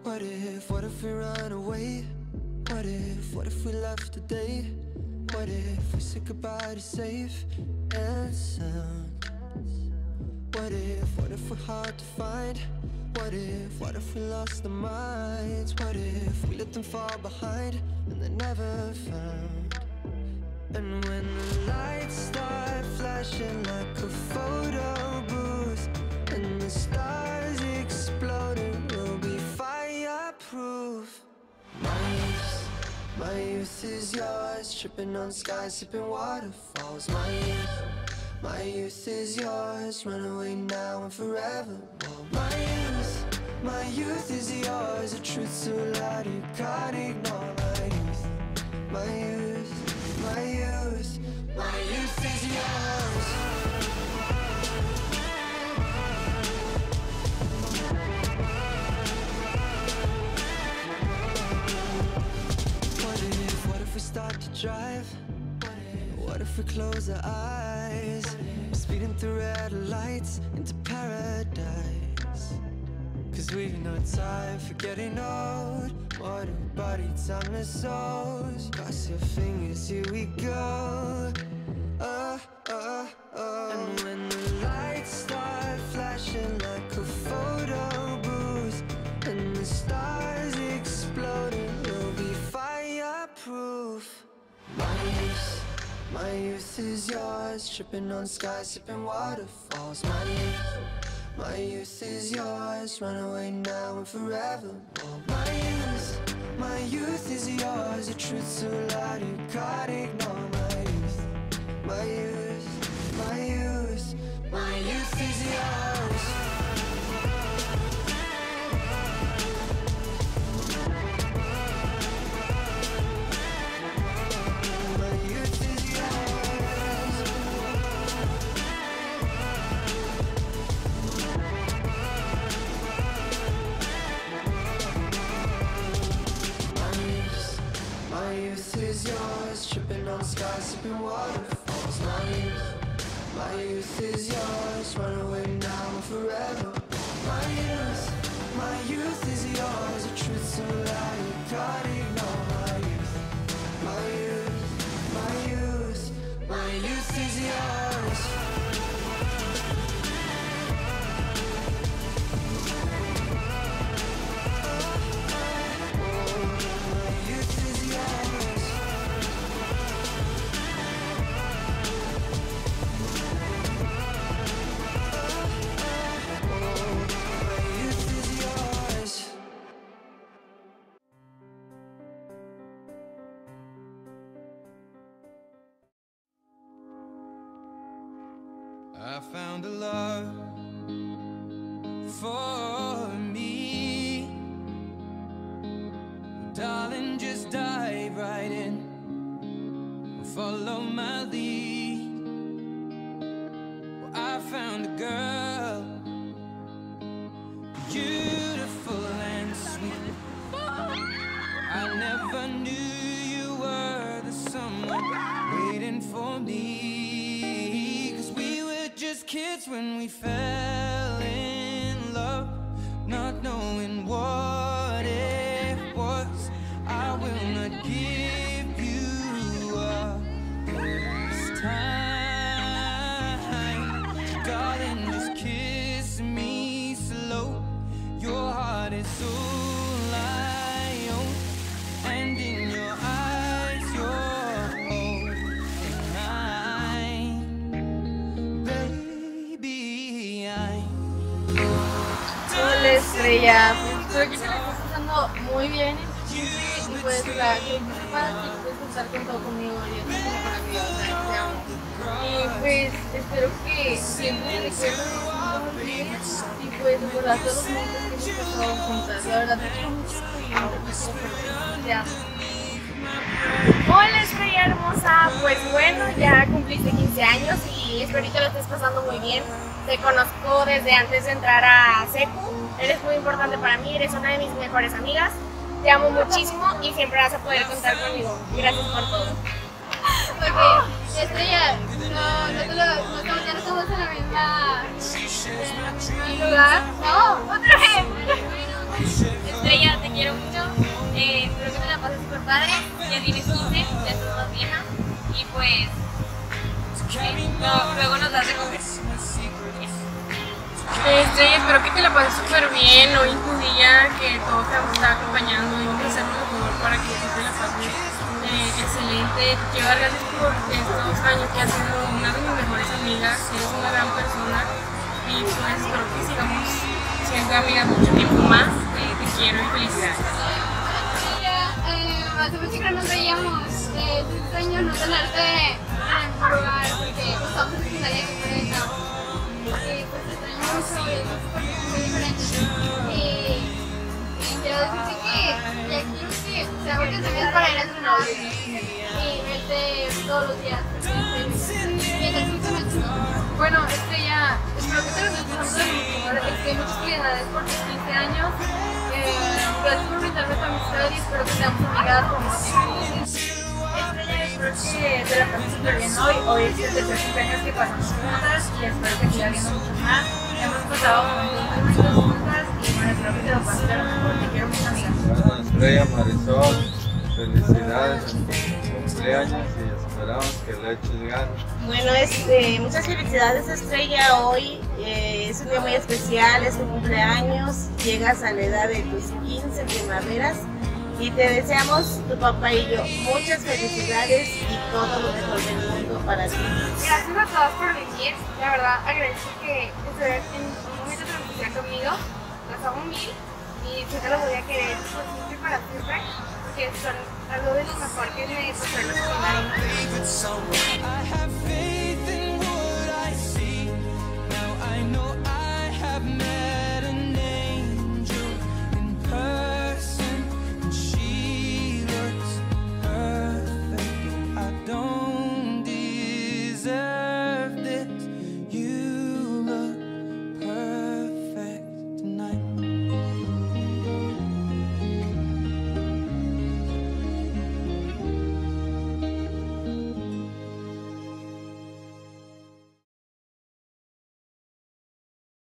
What if we run away? What if we left today? What if we said goodbye to safe and sound? What if we're hard to find? What if we lost our minds? What if we let them fall behind and they're never found? And when the lights start flashing like a photo booth and the stars exploding, we'll be fireproof. My youth is yours, tripping on skies, sipping waterfalls. My youth is yours, run away now and forever. My youth is yours, the truth so loud you can't ignore. My youth, my youth, my youth is yours. What if we start to drive? What if we close our eyes? Speeding through red lights into paradise. Cause we've no time for getting old. What a body, timeless souls. Cross your fingers, here we go. And when the lights start flashing like a photo booth and the stars exploding, we'll be fireproof. My youth is yours, tripping on skies, sipping waterfalls. My youth is yours, run away now and forever. My youth is yours, the truth so loud you can't ignore. My youth, my youth, my youth is yours. My youth is yours, tripping on skies, sipping waterfalls. My youth is yours, run away now and forever. My youth is yours, the truth so loud you can't ignore. My youth, my youth, my youth is yours. I found a love for me. Darling, just dive right in, follow my lead. Well, I found a girl, beautiful and sweet. I never knew you were the someone waiting for me. Kids when we fell in love, not knowing what it was. I will not give you up this time. Darling, just kiss me slow. Your heart is so lion, and in your eyes you're holding mine. Hola Estrella, espero que te la estés pasando muy bien y pues la que para ti puedes estar con todo conmigo y es como maravillosa, te amo. Y pues espero que siempre recuerdes los días y pues recordar todos los momentos que hemos pasado juntas. La verdad te quiero mucho y te amo. Hola Estrella hermosa, pues bueno, ya cumpliste 15 años y espero que lo estés pasando muy bien. Te conozco desde antes de entrar a secu, eres muy importante para mí, eres una de mis mejores amigas. Te amo muchísimo y siempre vas a poder contar conmigo. Gracias por todo. Ok, Estrella, ya no estamos en la misma lugar. No, otra vez. Estrella, te ya estás más vieja y pues luego nos das de comer. Estrella, espero que te la pases súper bien hoy en tu día, que todo te está acompañando y vamos a hacer lo mejor para que te la pases excelente. Quiero dar gracias por estos años que has sido una de mis mejores amigas, eres una gran persona y pues espero que sigamos siendo amigas mucho tiempo más. Te quiero y felicidades. Hace mucho que no nos veíamos, es extraño no tenerte en el mismo lugar porque estamos en secundaria diferente. Y pues te extraño mucho y es muy diferente. Y quiero decirte que ya quiero que seamos días para ir a entrenar y verte todos los días. Bueno, Estrella, espero que te lo estés pasando de muchas felicidades por tus 15 años. Gracias por brindarme tu amistad y espero que seamos amigas por mucho tiempo. Estrella, espero que te la pases súper bien hoy. Hoy es el tercer cumpleaños que pasamos juntas y espero que siga viendo mucho más. Hemos pasado momentos juntas y bueno, espero que te lo pases de lo mejor. Te quiero mucho, amiga. Bueno, Estrella, Marisol, felicidades en tu cumpleaños y esperamos que le eches ganas. Bueno, muchas felicidades, Estrella. Hoy es un día muy especial, es tu cumpleaños, llegas a la edad de tus 15 primaveras y te deseamos, tu papá y yo, muchas felicidades y todo lo mejor del mundo para ti. Gracias a todas por venir, la verdad agradezco que estuvieran en un momento tan especial conmigo, las amo mil y sé que los voy a querer por siempre y para siempre porque son algo de lo mejor que me pasó en la secundaria.